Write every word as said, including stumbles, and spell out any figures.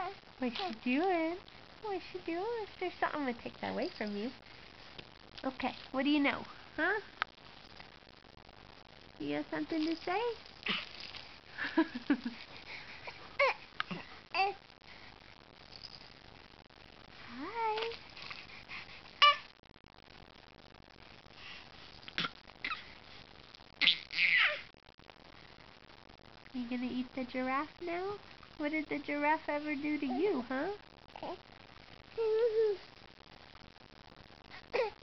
What's she doing? What's she doing? There's something I'm going to take that away from you. Okay, what do you know? Huh? You have something to say? Hi. You gonna eat the giraffe now? What did the giraffe ever do to you, huh?